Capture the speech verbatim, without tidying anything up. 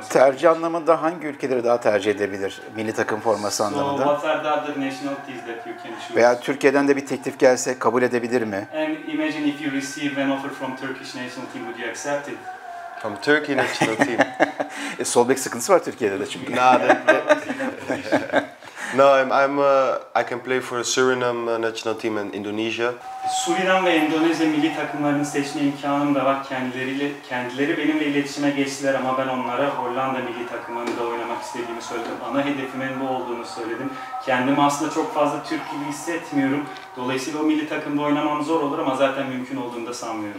olması. Tercih anlamında hangi ülkeleri daha tercih edebilir milli takım forması anlamında? So what are the other nationalities that you can choose? Veya Türkiye'den de bir teklif gelse kabul edebilir mi? And imagine if you receive an offer from Turkish national team, would you accept it? From Turkey national team. E, sol bek sıkıntısı var Türkiye'de de çünkü. Nah, that, that, no, I'm, I'm uh, I can play for Suriname uh, national team in Indonesia. Surinam ve Endonezya milli takımlarını seçme imkanım da var. Kendileriyle, kendileri benimle iletişime geçtiler ama ben onlara Hollanda milli takımında oynamak istediğimi söyledim. Ana hedefimin bu olduğunu söyledim. Kendimi aslında çok fazla Türk gibi hissetmiyorum. Dolayısıyla o milli takımda oynamam zor olur ama zaten mümkün olduğunu da sanmıyorum.